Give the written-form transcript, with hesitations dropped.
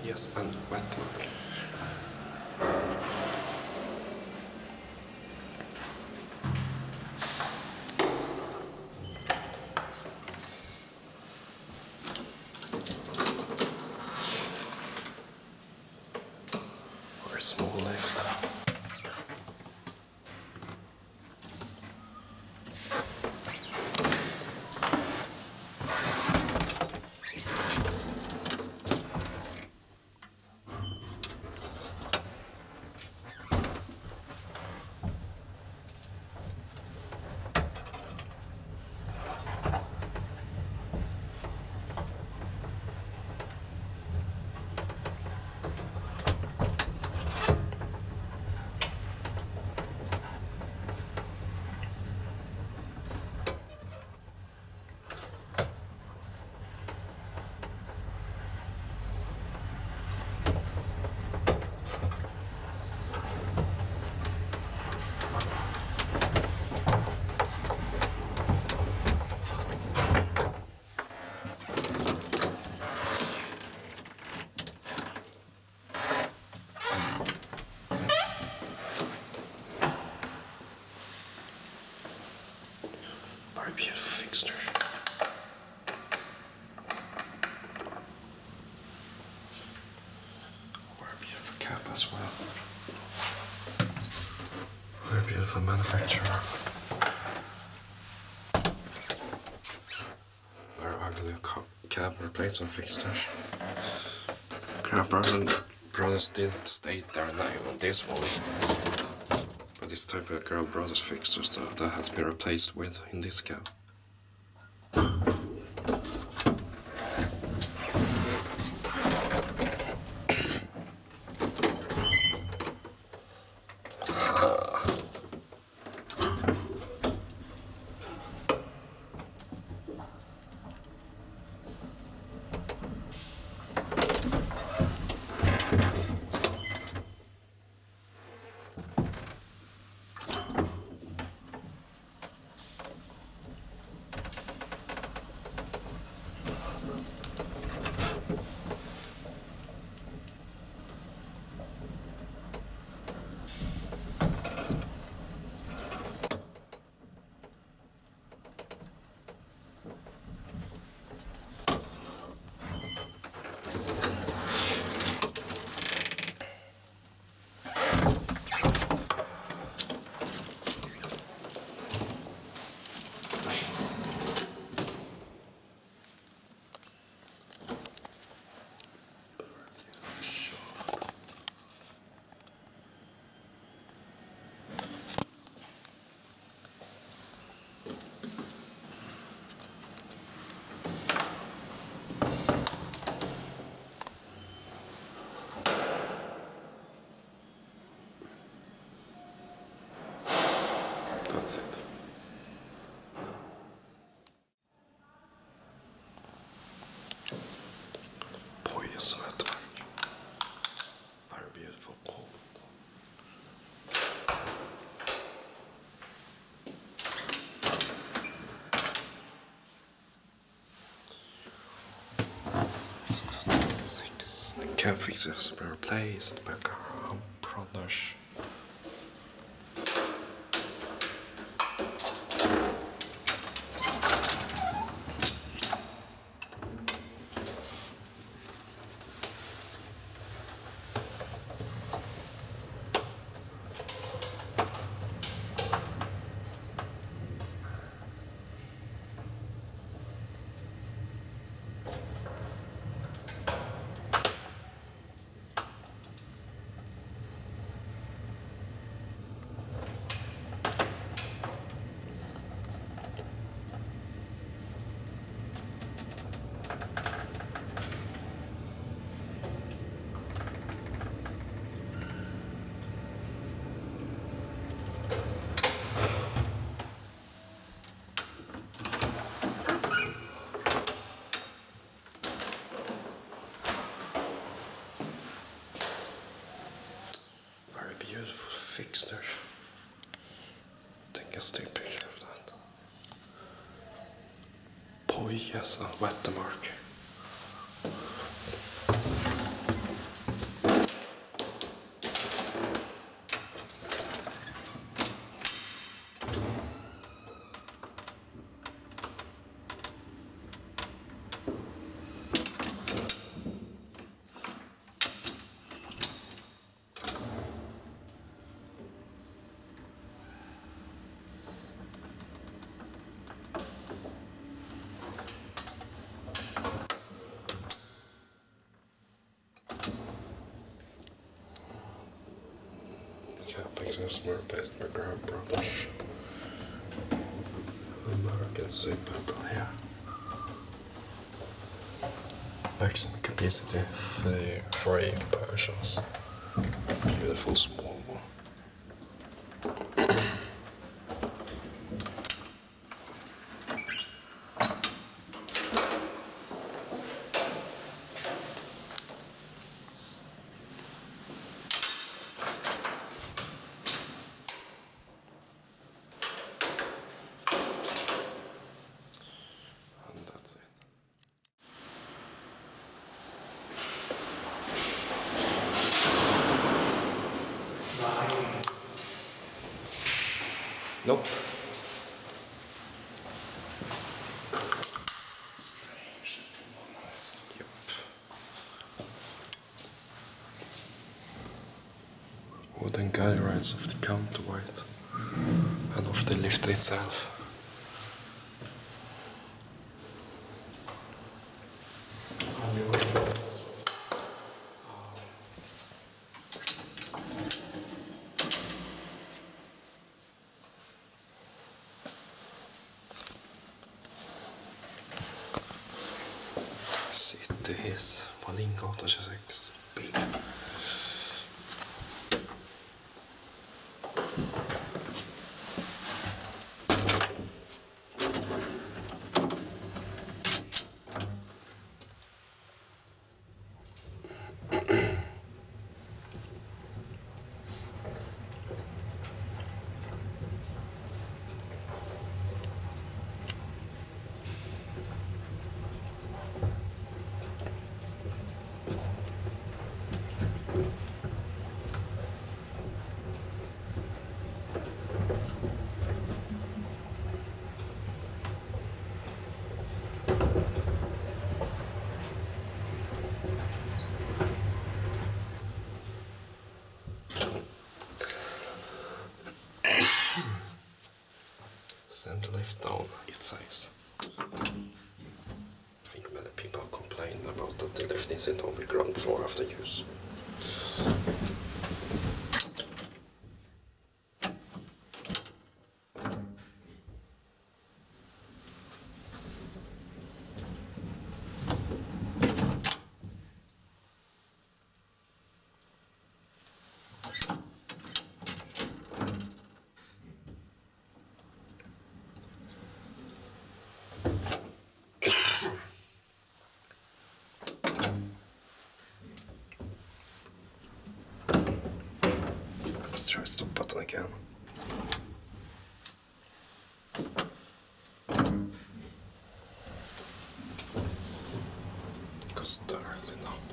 yes, and wet mark. Or a small lift. Very beautiful fixture. Very beautiful cap as well. Very beautiful manufacturer. Very ugly cap replacement fixtures. Graham Brothers didn't state their name on this one. But this type of Graham Brothers fixtures that has been replaced with in this cab. That's it. Poison sweater. Very beautiful. The cab fixtures were replaced by Graham Brothers. Beautiful fixture. Take a still picture of that. Poison wet mark. Fixtures were based by Graham Brothers. American see people here. Maximum capacity 3 persons. Beautiful small one. And that's it. Nope. Strange, it's been more nice. Yep. Wooden guiderides of the counterweight and of the lift itself. City hiss på Linggatan 26B. Send the lift down, it says. I think many people complain about that the lift isn't on the ground floor after use. Let's try stop button again. Goes directly now.